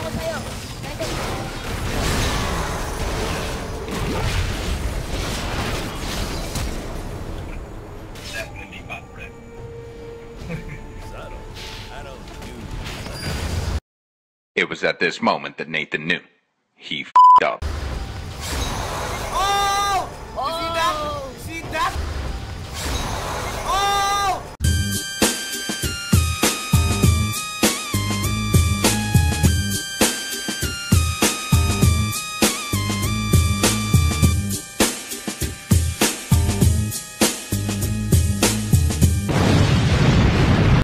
ako sa'yo. Definitely not red. Subtle. I don't do. It was at this moment that Nathan knew. He f***ed up.